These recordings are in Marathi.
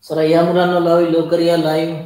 चला या मुलांना लाईव्ह लवकर या लाईव्ह.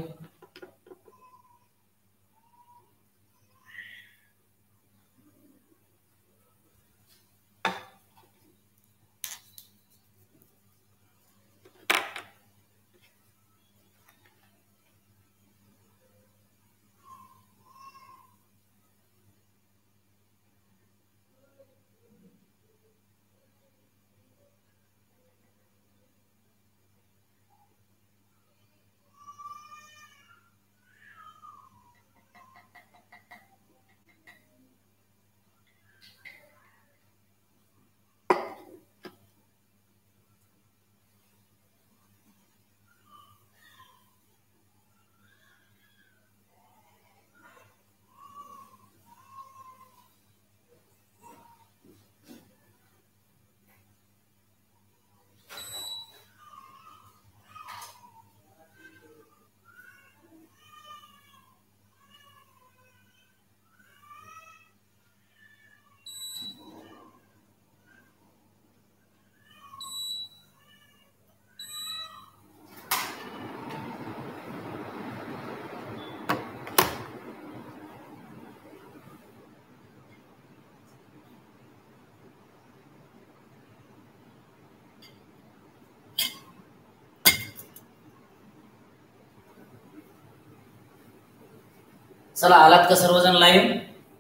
चला आलात का सर्वजण लाईव्ह?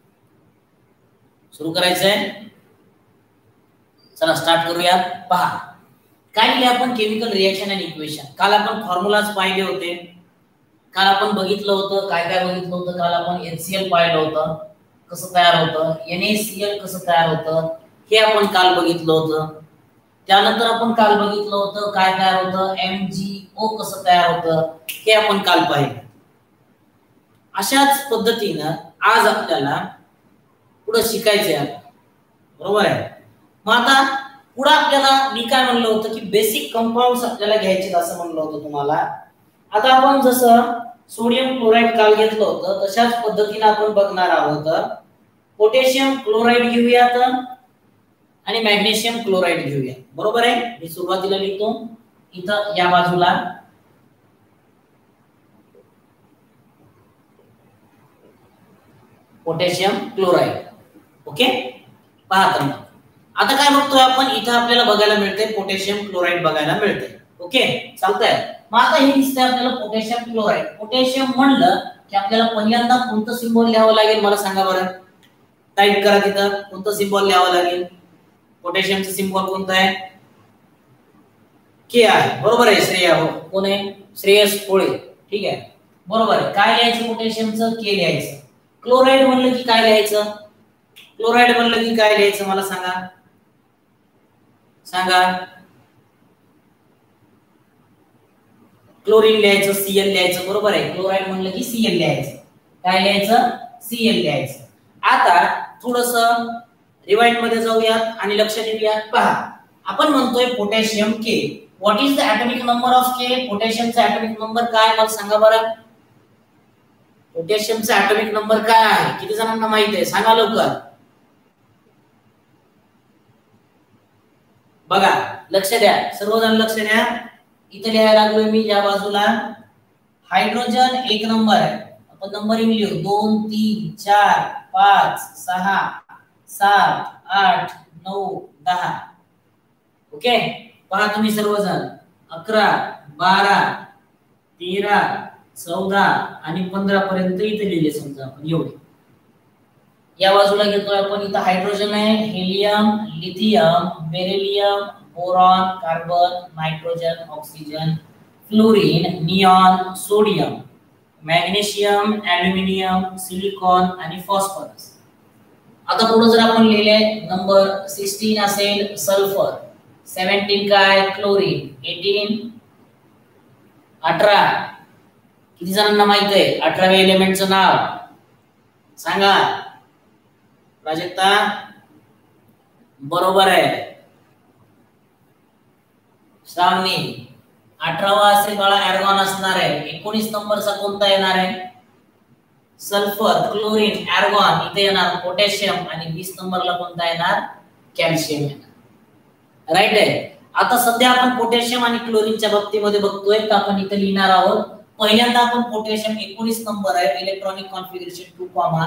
सुरू करायचंय. चला स्टार्ट करूया. पहा काय लिहिले आपण, केमिकल रिएक्शन अँड इक्वेशन. काल आपण फॉर्म्युलाज पाहिले होते. काल आपण बघितलं होतं काय काय बघितलं होतं. काल आपण HCl पाहिलं होतं कसं तयार होतं, NaCl कसं तयार होतं हे आपण काल बघितलं होतं. त्यानंतर आपण काल बघितलं होतं काय तयार होतं, MgO कसं तयार होतं हे आपण काल पाहिलं. अशाच पद्धतीनं आज आपल्याला पुढे शिकायचे आहे. बरोबर आहे. मग आता पुढे आपल्याला मी काय म्हणलं होतं की बेसिक कंपाऊंड्स आपल्याला घ्यायचे असं म्हणलं होतं तुम्हाला. आता आपण जसं सोडियम क्लोराईड काल घेतलं होतं तशाच पद्धतीने आपण बघणार आहोत. पोटॅशियम क्लोराईड घेऊयात आणि मॅग्नेशियम क्लोराईड घेऊया. बरोबर आहे. मी सुरुवातीला लिहितो इथं या बाजूला पोटॅशियम क्लोराईड. ओके. पहा तर मग आता काय बघतोय आपण, इथं आपल्याला बघायला मिळते पोटॅशियम क्लोराईड बघायला मिळते. ओके चालतंय. मग आता हे दिसतंय आपल्याला पोटॅशियम क्लोराईड. पोटॅशियम म्हणलं की आपल्याला पहिल्यांदा कोणतं सिम्बॉल लिहावं लागेल मला सांगा बरं. टाईप करा तिथं कोणतं सिम्बॉल लिहावं लागेल. पोटॅशियमचं सिम्बॉल कोणतं आहे? के आहे. बरोबर आहे. श्रेया हो कोण आहे? श्रेयस पोळे. ठीक आहे बरोबर आहे. काय लिहायचं पोटॅशियमचं? के लिहायचं. क्लोराईड म्हणलं की काय लिहायचं? क्लोराईड म्हणलं की काय लिहायचं मला सांगा. सांगा. क्लोरीन लिहायचं, Cl लिहायचं. बरोबर आहे. क्लोराईड म्हणलं की Cl लिहायचं. काय लिहायचं? Cl लिहायचं. आता थोडंसं रिवाइंड मध्ये जाऊयात आणि लक्ष देऊयात. पहा आपण म्हणतोय potassium K. What is the atomic number of K? पोटॅशियमचा ॲटॉमिक नंबर काय मला सांगा बरं. पोटॅशियमचा ॲटॉमिक नंबर काय आहे? किती जणांना माहित आहे? सांगा लवकर. बघा लक्ष द्या सर्वजण लक्ष द्या. इथे लिहायला लागलोय मी या बाजूला. हायड्रोजन 1 नंबर आहे. आपण नंबरिंग लिहू 2 3 4 5 6 7 8 9 10. ओके. पहा तुम्ही सर्वजण 11 12 13 14 आणि 15 पर्यंत इथे लिहिले समजा आपण एवढे. या बाजूला घेतोय आपण. इथं हायड्रोजन आहे, helium, lithium, beryllium, boron, carbon, nitrogen, oxygen, fluorine, neon, sodium, magnesium, aluminium, silicon आणि फॉस्फरस. आता पुढे जर आपण लिहिले नंबर 16 असेल सल्फर, 17 काय क्लोरीन, 18 किती जणांना माहित आहे 18व्या एलिमेंटचं नाव सांगा. प्राजक्ता बरोबर आहे. श्रावणी 18वा असेल बाळा आर्गॉन असणार आहे. 19 नंबरचा कोणता येणार आहे? सल्फर, क्लोरीन, आर्गॉन इथे येणार पोटॅशियम आणि 20 नंबरला कोणता येणार? कॅल्शियम येणार. राईट आहे. आता सध्या आपण पोटॅशियम आणि क्लोरीनच्या बाबतीमध्ये बघतोय, तर आपण इथे लिहिणार आहोत. पहिल्यांदा आपण पोटॅशियम 19 नंबर आहे, इलेक्ट्रॉनिक कॉन्फिगरेशन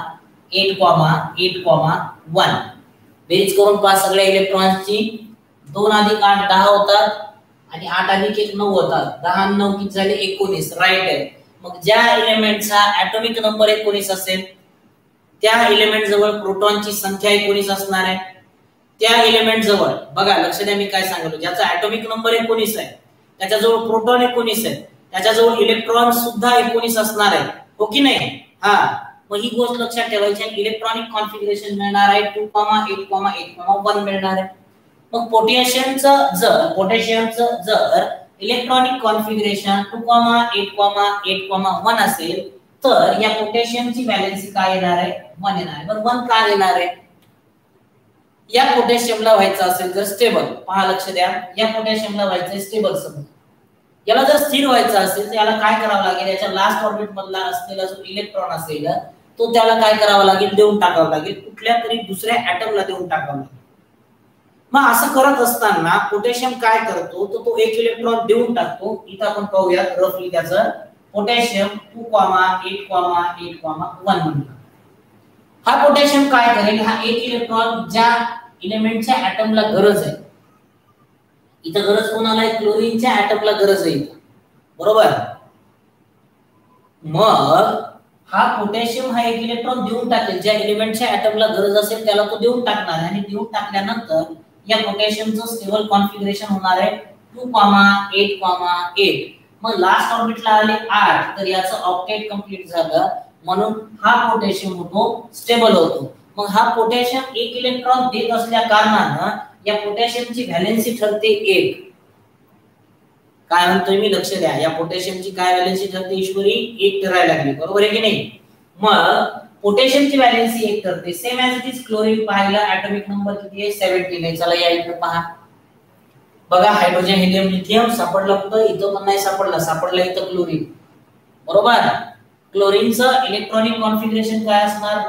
2,8,8,1. बेरीज करून पहा सगळ्या इलेक्ट्रॉन्सची. 2 अधिक 8 10 होतात आणि 8 अधिक 1 9 होतात. 10 आणि 9 किती झाले 19. राईट आहे. मग ज्या एलिमेंटचा ऍटॉमिक नंबर 19 असेल त्या एलिमेंट जवळ प्रोटॉनची संख्या 19 असणार आहे. त्या एलिमेंट जवळ बघा, लक्ष द्या मी काय सांगितलं, ज्याचा ऍटॉमिक नंबर 19 आहे त्याच्याजवळ प्रोटॉन 19 आहे, त्याच्याजवळ इलेक्ट्रॉन सुद्धा 19 असणार आहे, हो की नाही? हा, मग ही गोष्ट लक्षात ठेवायची. इलेक्ट्रॉनिक कॉन्फिगरेशन मिळणार आहे 2,8,8,1 मिळणार आहे. मग पोटॅशियमचं जर इलेक्ट्रॉनिक कॉन्फिगरेशन 2,8,8,1 असेल तर या पोटॅशियमची व्हॅलेन्सी काय येणार आहे? 1 येणार आहे. बरं 1 का येणार आहे? या पोटॅशियमला व्हायचं असेल जर स्टेबल, पहा लक्ष द्या, या पोटॅशियमला व्हायचं स्टेबल समजा. याला जर स्थिर व्हायचं असेल तर याला काय करावं लागेल? याच्या लास्ट ऑर्बिट मधला असलेला जो इलेक्ट्रॉन असेल तो त्याला काय करावं लागेल? देऊन टाकावं लागेल, कुठल्या तरी दुसऱ्या ॲटमला देऊन टाकावं लागेल. मग असं करत असताना पोटॅशियम काय करतो, तो एक इलेक्ट्रॉन देऊन टाकतो. इथं आपण पाहूया रफली त्याचं. पोटॅशियम 2,8,8,1 म्हणतो. हा पोटॅशियम काय करेल? हा एक इलेक्ट्रॉन ज्या एलिमेंटच्या ॲटमला गरज आहे, इथं गरज कोणाला आहे? क्लोरीनच्या ॲटमला गरज आहे, बरोबर. मग हा पोटॅशियम हा एक इलेक्ट्रॉन देऊन टाकेल, ज्या एलिमेंटच्या ॲटमला गरज असेल त्याला तो देऊन टाकणार आहे. आणि देऊन टाकल्यानंतर या पोटॅशियमचं स्टेबल कॉन्फिगरेशन होणार आहे 2,8,8. मग लास्ट ऑर्बिटला आले 8, तर याचं ऑक्टेट कंप्लीट झालं, म्हणून हा पोटॅशियम होतो स्टेबल होतो. मग हा पोटॅशियम एक इलेक्ट्रॉन देत असल्या कारणानं या पोटॅशियमची व्हॅलेन्सी ठरते 1. काय म्हणतोय मी? लक्ष द्या. या पोटॅशियमची काय व्हॅलेन्सी ठरते ईश्वरी? 1 ठरायला लागली, बरोबर आहे की नाही? मग पोटॅशियमची व्हॅलेन्सी 1 ठरते. Same as it is chlorine पाहिलं, ॲटॉमिक नंबर किती आहे? 17 आहे. चला या इकडे पहा. बघा, हायड्रोजन हेलियम लिथियम सापडलं कुठं? इथं पण नाही सापडलं, सापडलं इथं क्लोरीन, बरोबर. क्लोरीनचं इलेक्ट्रॉनिक कॉन्फिगरेशन काय असणार?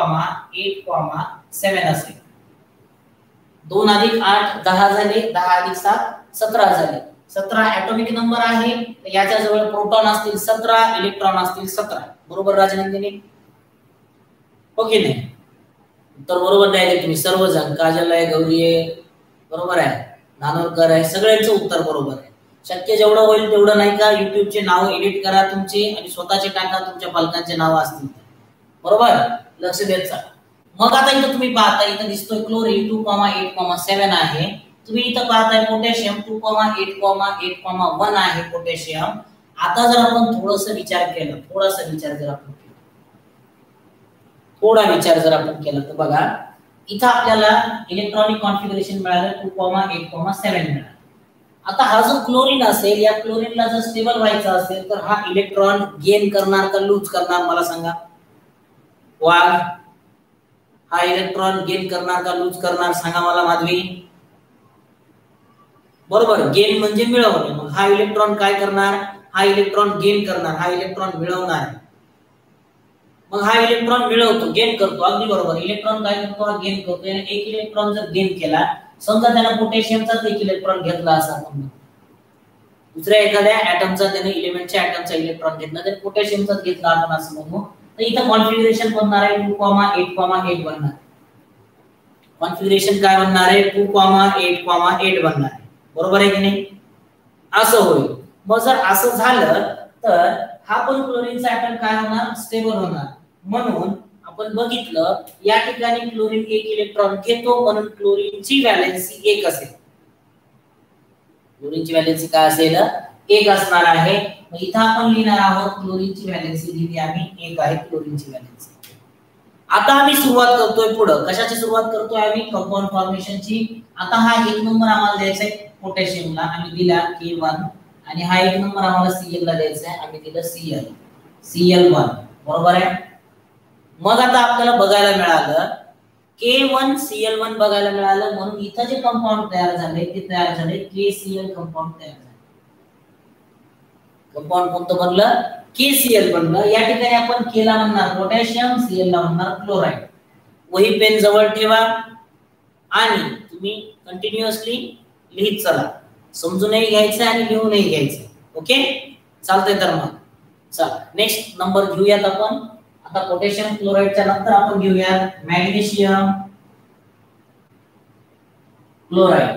2,8,7 असेल. 2 अधिक 8 10 झाले, 10 अधिक 7 17 झाले. 17 ॲटॉमिक नंबर आहे, याच्या जवळ प्रोटॉन असतील 17, इलेक्ट्रॉन असतील 17, बरोबर राजनंदिनी? ओके नाही? तर बरोबर द्यायचे तुम्ही सर्वजण. काजल आहे, गौरी आहे, बरोबर आहे, नानोरकर आहे, सगळ्यांचं उत्तर बरोबर आहे. शक्य जेवढं होईल तेवढं नाही का युट्यूबचे नाव एडिट करा तुमचे आणि स्वतःचे टाका, तुमच्या पालकांचे नाव असतील, बरोबर. लक्ष देत जा. मग आता इथं तुम्ही पाहता, इथं दिसतोय क्लोरीन 2,8,7 आहे. तुम्ही इथं पाहताय पोटॅशियम 2,8,8,1 आहे पोटॅशियम. आता जर आपण थोडासा विचार केला, थोडा विचार जर आपण केला तर बघा, इथं आपल्याला इलेक्ट्रॉनिक कॉन्फिगरेशन मिळालं 2,8,7 मिळालं. आता हा जो क्लोरीन असेल, या क्लोरीनला जर स्टेबल व्हायचं असेल तर हा इलेक्ट्रॉन गेन करणार का लूज करणार? मला सांगा. वाघ, हा इलेक्ट्रॉन गेन करणार का लूज करणार? सांगा मला माधवी. बरोबर, गेन म्हणजे मिळवणे. मग हा इलेक्ट्रॉन काय करणार? हा इलेक्ट्रॉन गेन करणार, हा इलेक्ट्रॉन मिळवणार. मग हा इलेक्ट्रॉन मिळवतो, गेन करतो, अगदी बरोबर. इलेक्ट्रॉन काय करतो? हा गेन करतो. आणि एक इलेक्ट्रॉन जर गेन केला, समजा त्याने पोटॅशियमचा एक इलेक्ट्रॉन घेतला असा, दुसऱ्या एखाद्या ॲटमचा त्याने एलिमेंटच्या ॲटमचा इलेक्ट्रॉन घेतला, तर पोटॅशियमचा घेतला आपण असं म्हणू, तर इथं कॉन्फिगरेशन बनणार आहे 2,8,8 बनणार. कॉन्फिगरेशन काय बनणार आहे? 2,8,8 बनणार आहे, बरोबर आहे की नाही? असं होईल. मग जर असं झालं तर हा पण क्लोरीनचा ॲटम काय होणार? स्टेबल होणार. म्हणून आपण बघितलं या ठिकाणी क्लोरीन एक इलेक्ट्रॉन घेतो, म्हणून क्लोरीनची व्हॅलेन्सी 1 असेल. क्लोरीनची व्हॅलेन्सी काय असेल? 1 असणार आहे. मग इथं आपण लिहिणार आहोत क्लोरीनची व्हॅलेन्सी लिहिली आम्ही 1 आहे क्लोरीनची व्हॅलेन्सी. आता आम्ही सुरुवात करतोय पुढं. कशाची सुरुवात करतोय आम्ही? कंपाऊंड फॉर्मेशनची. आता हा 1 नंबर आम्हाला द्यायचा आहे पोटॅशियमला, आम्ही दिला K1, आणि हा 1 नंबर आम्हाला Cl ला द्यायचा आहे, आम्ही दिलं Cl1, बरोबर आहे. मग आता आपल्याला बघायला मिळालं K1 Cl1 बघायला मिळालं, म्हणून इथं जे कंपाऊंड तयार झाले ते तयार झाले KCl कंपाऊंड तयार झाले. कंपाऊंड कोणतं बनलं? KCl बनलं. या ठिकाणी आपण K ला म्हणणार पोटॅशियम, Cl ला म्हणणार क्लोराईड. वही पेन जवळ ठेवा आणि तुम्ही कंटिन्युअसली लिहित चला. समजूनही घ्यायचं आणि लिहूनही घ्यायचं. ओके, चालतंय. तर मग चला नेक्स्ट नंबर घेऊयात आपण. आता पोटॅशियम क्लोराईडच्या नंतर आपण घेऊयात मॅग्नेशियम क्लोराईड.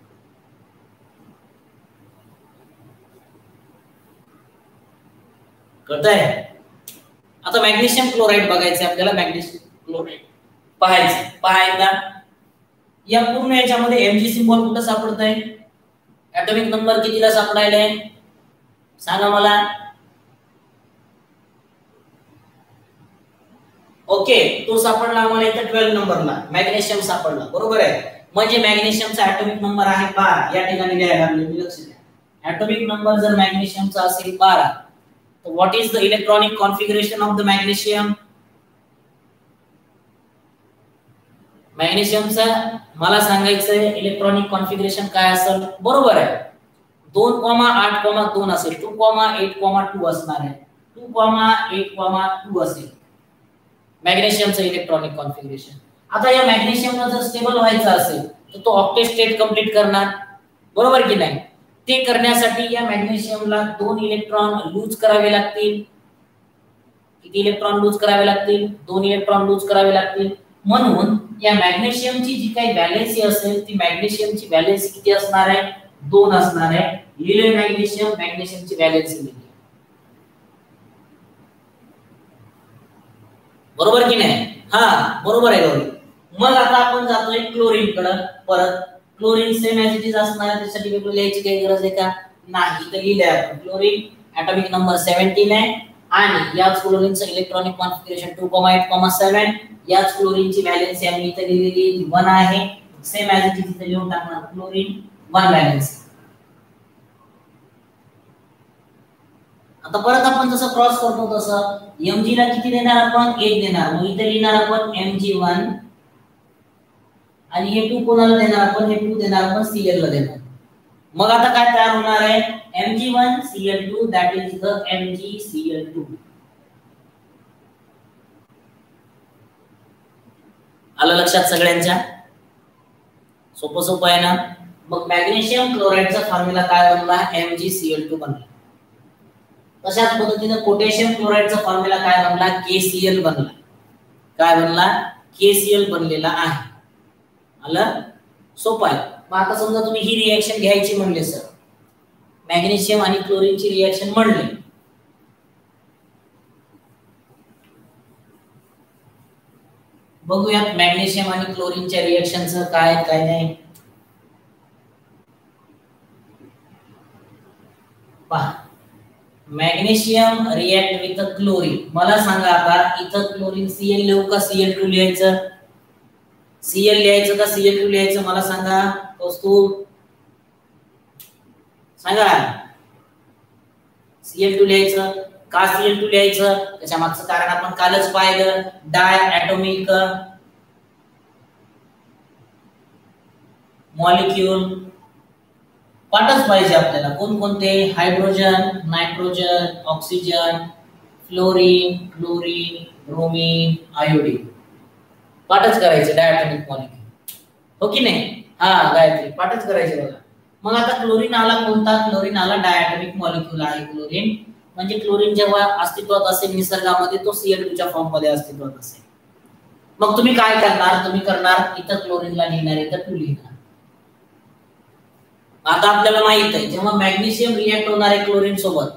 कळतंय? आता मॅग्नेशियम क्लोराईड बघायचं आपल्याला. मॅग्नेशियम क्लोराईड पाहायचं. पाहायला या पूर्ण याच्यामध्ये Mg सिंबल कुठं सापडतंय? ऍटॉमिक नंबर कितीला सापडायलाय सांगा मला. ओके, तो सापडला आम्हाला इथं 12 नंबरला. मॅग्नेशियम सापडला, बरोबर आहे. म्हणजे मॅग्नेशियमचा ऍटॉमिक नंबर आहे 12. या ठिकाणी लिहायला लागले, लक्ष द्या. ऍटॉमिक नंबर जर मॅग्नेशियमचा असेल 12, तर what is the electronic configuration of the magnesium? मॅग्नेशियमचा मला सांगायचंय इलेक्ट्रॉनिक कॉन्फिगरेशन काय असेल. बरोबर आहे, 2,8,2 असेल. 2,8,2 असणार आहे. 2,8,2 असेल मॅग्नेशियमचं इलेक्ट्रॉनिक कॉन्फिगरेशन. आता या मॅग्नेशियमला जर स्टेबल व्हायचं असेल तर तो ऑक्टेट स्टेट कंप्लीट करणार, बरोबर की नाही? ते करण्यासाठी या मॅग्नेशियमला 2 इलेक्ट्रॉन लूज करावे लागतील. किती इलेक्ट्रॉन लूज करावे लागतील? 2 इलेक्ट्रॉन लूज करावे लागतील. म्हणून या मॅग्नेशियमची जी काही व्हॅलेन्सी असेल ती मॅग्नेशियमची व्हॅलेन्सी किती असणार आहे? 2 असणार आहे. लिहिले मॅग्नेशियम, मॅग्नेशियमची व्हॅलेन्सी लिहिली. बरोबर की नाही? हा, बरोबर आहे गौरी. मग आता आपण जातोय क्लोरीन कडे. परत chlorine same as it is असणार आहे. त्यासाठी वेगळं लिहायची काही गरज आहे का? नाही. तर लिहिलंय आपण. क्लोरीन ऍटॉमिक नंबर 17 आहे आणि याच क्लोरीनचं इलेक्ट्रॉनिक कॉन्फिगरेशन 2,8,7. याच क्लोरीनची व्हॅलेन्सी आम्ही इथे लिहिलेली 1 आहे. सेम ऍज इट इज इथे लिहून टाकणार. Chlorine 1 valency. आता परत आपण जसं क्रॉस करतो तसं Mg ला किती देणार आपण? 1 देणार. मग इथे लिहिणार आपण Mg1 आणि हे 2 कोणाला देणार आपण? हे 2 देणार आपण Cl ला देणार. मग आता काय तयार होणार आहे? Mg1Cl2 that is the MgCl2. आलं लक्षात सगळ्यांच्या? सोपं सोपं आहे ना? मग मॅग्नेशियम क्लोराईडचा फॉर्म्युला काय बनला? MgCl2 बनला. तशाच पद्धतीने पोटॅशियम क्लोराईडचा फॉर्म्युला काय बनला? KCl बनला. काय बनला? KCl बनलेला आहे. आलं? सोपं आहे. मग आता समजा तुम्ही ही रिएक्शन घ्यायची म्हणले सर, मॅग्नेशियम आणि क्लोरीनची रिएक्शन म्हणले, बघूयात मॅग्नेशियम आणि क्लोरीनच्या रिएक्शनचं काय नाही. पहा, मॅग्नेशियम रिएक्ट विथ क्लोरीन. मला सांगा आता इथं क्लोरीन Cl लिहू का Cl2 लिहायचं? Cl लिहायचं का Cl2 लिहायचं? मला सांगा कौस्तुभ, सांगा. Cl2 लिहायचं का Cl2 लिहायचं? त्याच्या मागचं कारण आपण कालच पाहिलं. डाय ॲटॉमिक मॉलिक्यूल पाठच पाहिजे आपल्याला. कोणकोणते? Hydrogen, nitrogen, oxygen, fluorine, chlorine, bromine, iodine. पाठच करायचे डायटॉमिक मॉलिक्यूल, हो की नाही? हा, गायत्री पाठच करायचे बघा. मग आता क्लोरीन आला कोणता? क्लोरीन आला डायटॉमिक मॉलिक्यूल आहे क्लोरीन. म्हणजे क्लोरीन जेव्हा अस्तित्वात असेल निसर्गामध्ये तो Cl2 च्या फॉर्म मध्ये अस्तित्वात असेल. मग तुम्ही काय करणार? तुम्ही करणार इथं क्लोरीनला लिहिणार, इथं 2 लिहिणार. आता आपल्याला माहित आहे जेव्हा मॅग्नेशियम रिएक्ट होणार आहे क्लोरीन सोबत,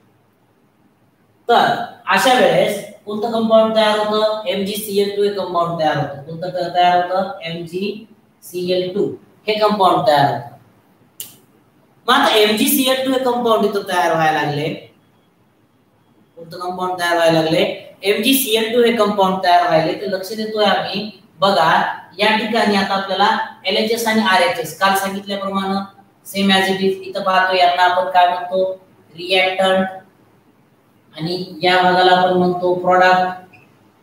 तर अशा वेळेस कोणतं कंपाऊंड तयार होतं? MgCl2 हे कंपाऊंड तयार होतं. कोणतं तयार होतं? MgCl2 हे कंपाऊंड तयार होतं. मग आता MgCl2 हे कंपाऊंड इथं तयार व्हायला लागले. कोणतं कंपाऊंड तयार व्हायला लागले? MgCl2 हे कंपाऊंड तयार व्हायले. तर लक्ष देतोय आम्ही. बघा या ठिकाणी आता आपल्याला LHS आणि RHS काल सांगितल्याप्रमाणे सेम ऍज इट इज इथं पाहतो. यांना आपण काय म्हणतो? रिएक्टंट. आणि या भागाला आपण म्हणतो प्रॉडक्ट.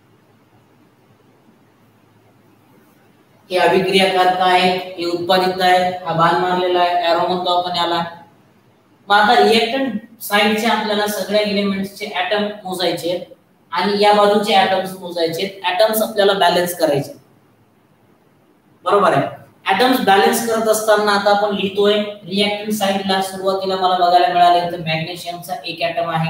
हे अभिक्रियाकारक आहे, हे उत्पादित आहे. हा बाण मारलेला आहे, एरो म्हणतो आपण याला. मग आता रिएक्टंट साइडचे आपल्याला सगळ्या एलिमेंट्सचे ऍटम मोजायचे आणि या बाजूचे ऍटम्स मोजायचे. ऍटम्स आपल्याला बॅलन्स करायचे, बरोबर आहे. ऍटम्स बॅलन्स करत असताना आता आपण लिहितोय रिएक्टिव्ह साइडला सुरुवातीला मला बघायला मिळाले तर मॅग्नेशियमचा एक ऍटम आहे.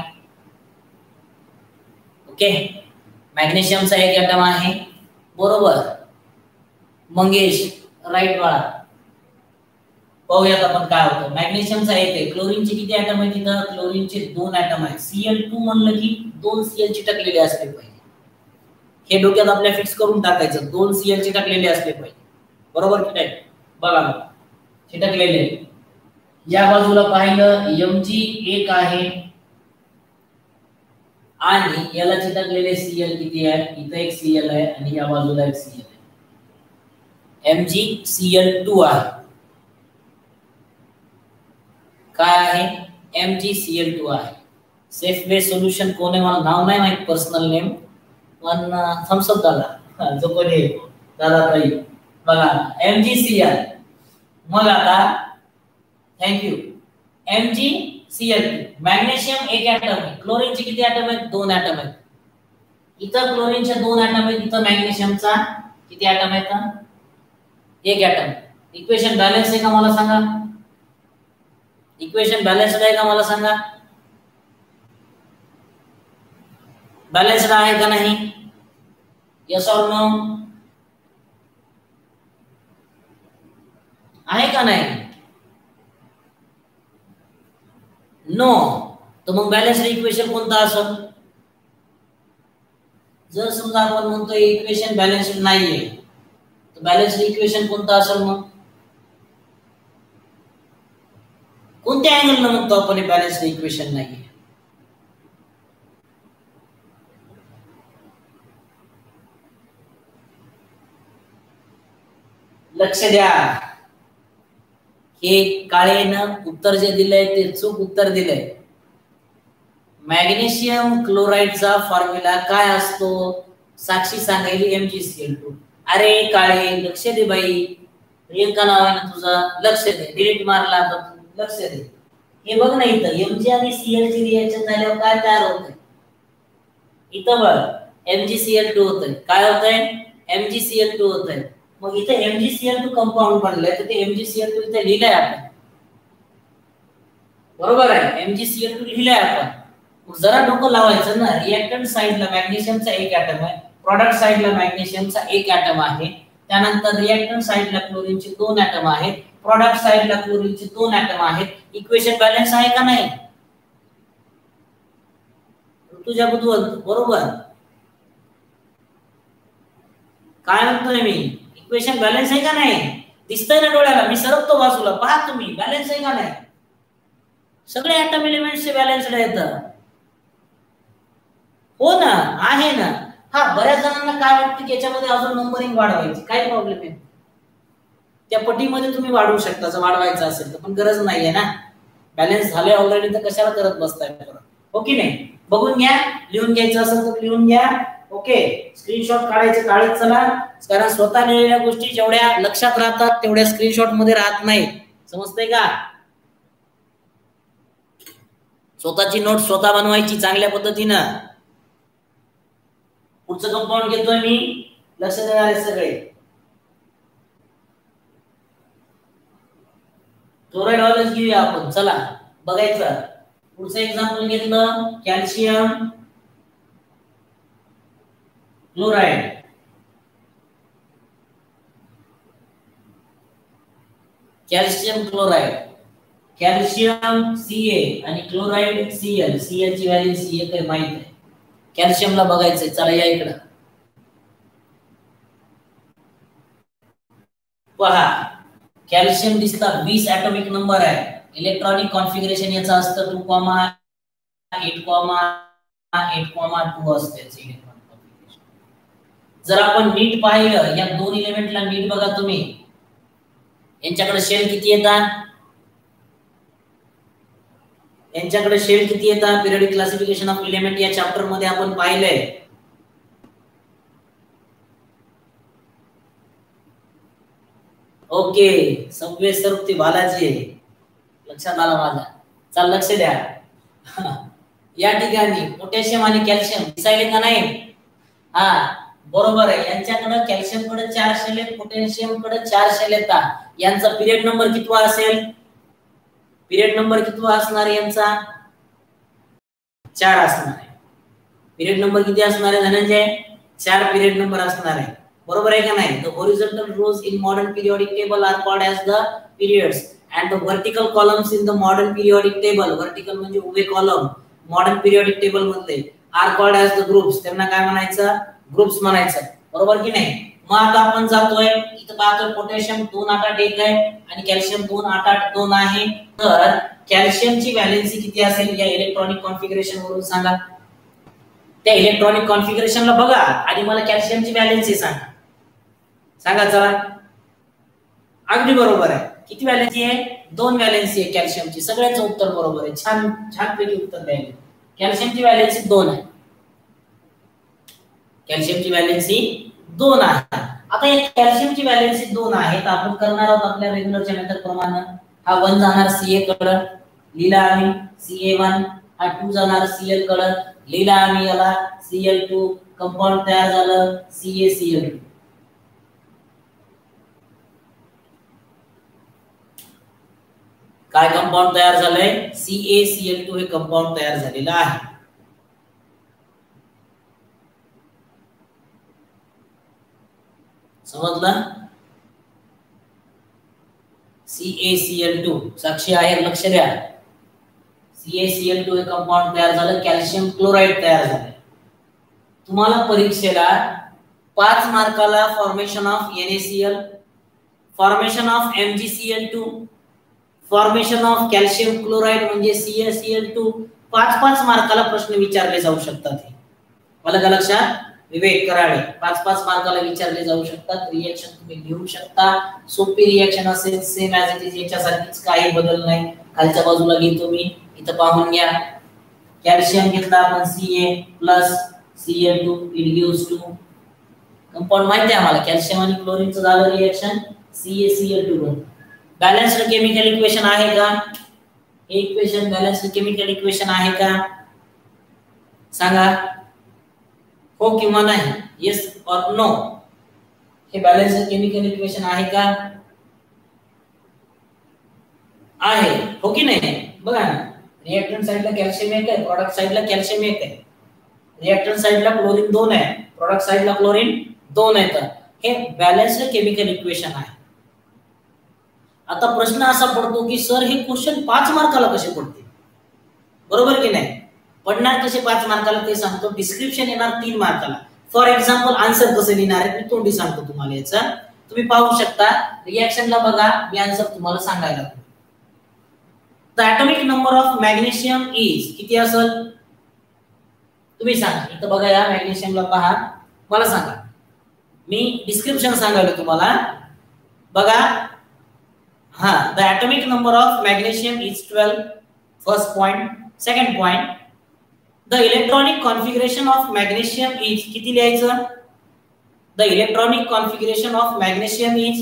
ओके, मॅग्नेशियमचा एक ऍटम आहे बरोबर. मंगेश राईट बाळा. पाहूयात आपण काय होतं. मॅग्नेशियमचा एक आहे. क्लोरीनचे किती ऍटम आहेत तिथं? क्लोरीनचे 2 ऍटम आहेत. Cl2 म्हणलं की 2 Cl चिटकलेले असले पाहिजे. हे डोक्यात आपल्या फिक्स करून टाकायचं. 2 Cl चिटकलेले असले पाहिजे बरोबर की नाही. बघा चिटकलेले. या बाजूला पाहिलं Mg एक आहे आणि याला चिटकलेले Cl किती आहे? इथं एक Cl आहे आणि या बाजूला एक Cl आहे. MgCl2 आहे. काय आहे? MgCl2 आहे. सेफ बेस सोल्युशन कोण आहे मला नाव नाही माहित पर्सनल नेम पण थम्स अप दादा जो कोणी दादा ताई बघा MgCl. मग आता थँक्यू. MgCl2 मॅग्नेशियम एक ऍटम आहे. क्लोरीनचे किती ऍटम आहेत? 2 ऍटम आहेत. इथं क्लोरीनचे 2 ऍटम आहेत. इथं मॅग्नेशियमचा किती ऍटम आहेत? एक ऍटम. इक्वेशन बॅलन्स आहे का मला सांगा? इक्वेशन बॅलन्स्ड आहे का मला सांगा? बॅलन्स्ड आहे का नाही? Yes or no? आहे का नाही? नो. तर मग बॅलन्स्ड इक्वेशन कोणता असेल? जर समजा आपण म्हणतो इक्वेशन बॅलन्स्ड नाहीये तर बॅलन्स्ड इक्वेशन कोणता असेल? मग कोणत्या अँगलने म्हणतो आपण हे बॅलन्स्ड इक्वेशन नाहीये? लक्ष द्या. हे काळेनं उत्तर जे दिलंय ते चूक उत्तर दिलंय. मॅग्नेशियम क्लोराईडचा फॉर्म्युला काय असतो? साक्षी सांगायली MgCl2. अरे काळे लक्ष दे बाई. प्रियंका नाव आहे ना तुझं, लक्ष दे. डिलीट मारला आता तू, लक्ष दे. हे बघ ना इथं Mg आणि Cl ची रिएक्शन झाल्यावर काय तयार होतंय? इथं बघ MgCl2 होतंय. काय होतंय? MgCl2 होतंय. मग इथे MgCl2 कंपाऊंड बनलंय तर ते MgCl2 इथे लिहिलंय आपण बरोबर आहे. MgCl2 लिहिलंय आपण. मग जरा डोकं लावायचं ना. रिएक्टंट साइडला मॅग्नेशियमचा एक ऍटम आहे. प्रोडक्ट साइडला मॅग्नेशियमचा एक ऍटम आहे. त्यानंतर रिएक्टंट साइडला क्लोरीनचे 2 ऍटम आहेत. प्रोडक्ट साइडला क्लोरीनचे 2 ऍटम आहेत. इक्वेशन बॅलन्स आहे का नाही? तुझ्या बुद्धीवर बरोबर. काय म्हणतोय मी? इक्वेशन बॅलन्स आहे का नाही? दिसतंय ना डोळ्याला? मी सरकतो बाजूला पहा तुम्ही. बॅलन्स आहे का नाही? सगळे ऍटम एलिमेंट्सचे बॅलन्स्ड आहेत. हो ना, आहे ना. हा बऱ्याच जणांना काय वाटतं की याच्यामध्ये अजून नंबरिंग वाढवायची. काय प्रॉब्लेम आहे? त्या पटीमध्ये तुम्ही वाढवू शकता जर वाढवायचं असेल तर, पण गरज नाहीये ना. बॅलन्स झाले ऑलरेडी तर कशाला करत बसताय परत? हो की नाही? बघून घ्या. लिहून घ्यायचं असेल तर लिहून घ्या. ओके, स्क्रीनशॉट काढायचे काढत चला. कारण स्वतः लिहिलेल्या गोष्टी जेवढ्या लक्षात राहतात तेवढ्या स्क्रीनशॉट मध्ये राहत नाही. समजतंय का? स्वतःची नोट स्वतः बनवायची चांगल्या पद्धतीनं. पुढचं कंपाऊंड घेतोय मी. लक्ष देणारे सगळे. क्लोराईड वालच घेऊया आपण. चला बघायचं. पुढचं एक्झाम्पल घेतलं calcium chloride. Calcium chloride. Calcium Ca आणि क्लोराईड Cl. Cl ची व्हॅल्यू Ca काय माहित आहे. कॅल्शियमला बघायचंय. चला या इकडं पहा. कॅल्शियम दिसता 20 ऍटॉमिक नंबर आहे. इलेक्ट्रॉनिक कॉन्फिगरेशन याचं असतं 2,8,8,2 असते इलेक्ट्रॉनिक कॉन्फिगरेशन. जर आपण नीट पाहिलं या दोन एलिमेंटला नीट बघा तुम्ही. यांच्याकडे शेल किती येतात? यांच्याकडे शेल किती येतात? पिरियडिक क्लासिफिकेशन ऑफ एलिमेंट या चॅप्टर मध्ये आपण पाहिलंय. ओके, सव्वे सर्वती बालाजी लक्षात आलं माझ्या. चल लक्ष द्या. या ठिकाणी पोटॅशियम आणि कॅल्शियम दिसायले का नाही? हा, बरोबर आहे. यांच्याकडे कॅल्शियम कडे 4 शेल आहेत, पोटॅशियम कडे 4 शेल आहेत. यांचा पिरियड नंबर कितवा असेल? पिरियड नंबर कितवा असणार आहे यांचा? 4 असणार आहे. पिरियड नंबर किती असणार आहे धनंजय? 4 पिरियड नंबर असणार आहे. बरोबर आहे का नाही? The horizontal rows in modern periodic table are called as the periods and the vertical columns in the modern periodic table, vertical म्हणजे उभे कॉलम मॉडर्न पिरियोडिक टेबल मध्ये are called as the groups. त्यांना काय म्हणायचं? ग्रुप्स म्हणायचं. बरोबर की नाही? मग आता आपण जातोय इथं पाहतोय पोटॅशियम 2 8 8 1 आहे आणि कॅल्शियम 2 8 8 2 आहे. तर कॅल्शियमची व्हॅलेन्सी किती असेल या इलेक्ट्रॉनिक कॉन्फिगरेशन वरून सांगा. त्या इलेक्ट्रॉनिक कॉन्फिगरेशनला बघा आणि मला कॅल्शियमची व्हॅलेन्सी सांगा. सांगा चला. अगदी बरोबर आहे. किती व्हॅलेन्सी आहे? 2 व्हॅलेन्सी आहे कॅल्शियमची. सगळ्यांचं उत्तर बरोबर आहे. छान छान पैकी उत्तर द्यायला. कॅल्शियमची व्हॅलेन्सी 2 आहे. कॅल्शियमची व्हॅलेन्सी 2 आहे. आता या कॅल्शियमची व्हॅलेन्सी 2 आहे तर आपण करणार आहोत आपल्या रेग्युलरच्या मेथड प्रमाणे. हा 1 जाणार Ca कडे, लिहिला आम्ही Ca1. हा 2 जाणार Cl कडे, लिहिला आम्ही याला Cl2. कंपाऊंड तयार झालं CaCl2. काय कंपाऊंड तयार झालंय? CaCl2 हे कंपाऊंड तयार झालेलं आहे. समजलं? CaCl2 साक्षी आहे, लक्ष द्या. CaCl2 हे कंपाऊंड तयार झालं, कॅल्शियम क्लोराइड तयार झालं. तुम्हाला परीक्षेला 5 मार्काला formation of NaCl, formation of MgCl2, formation of calcium chloride म्हणजे CaCl2 5 मार्काला प्रश्न विचारले जाऊ शकतात. मला का लक्षात? विवेक कराळे 5 मार्काला विचारले जाऊ शकतात. रिएक्शन तुम्ही लिहू शकता. सोपी रिएक्शन असेल, सेम ॲज इट इज, याच्यासारखीच, काही बदल नाही. खालच्या बाजूला घेतो मी, इथं पाहून घ्या. कॅल्शियम घेतला आपण Ca plus Cl2 it gives 2 compound. माहिती आहे आम्हाला कॅल्शियम आणि क्लोरीनचं झालं reaction CaCl2. Balanced chemical equation आहे का? हे इक्वेशन बॅलन्स्ड केमिकल इक्वेशन आहे का? सांगा हो किंवा नाही. येस और नो. हे बॅलन्स्ड केमिकल इक्वेशन आहे का? आहे. हो की नाही? बघा ना, रिएक्टंट साइडला कॅल्शियम 1 आहे, प्रोडक्ट साइडला कॅल्शियम 1 आहे. रिएक्टंट साइडला क्लोरीन 2 आहे, प्रोडक्ट साइडला क्लोरीन 2 आहे. तर हे बॅलन्स्ड केमिकल इक्वेशन आहे. आता प्रश्न असा पडतो की सर हे क्वेश्चन 5 मार्काला कसे पडते? बरोबर की नाही? पडणार कसे 5 मार्काला ते सांगतो. डिस्क्रिप्शन येणार 3 मार्काला. फॉर एक्झाम्पल आन्सर कसं लिहिणार आहे मी तोंडी सांगतो तुम्हाला. याचा तुम्ही पाहू शकता. रिएक्शनला बघा, मी आन्सर तुम्हाला सांगायला. The atomic number of magnesium is किती असेल? तुम्ही सांगा. इथं बघा, या मॅग्नेशियमला पहा, मला सांगा. मी डिस्क्रिप्शन सांगायला तुम्हाला. बघा, हाँ, the atomic number of magnesium is 12. First point. Second point, the electronic configuration of magnesium is किती लिहायचं? The electronic configuration of magnesium is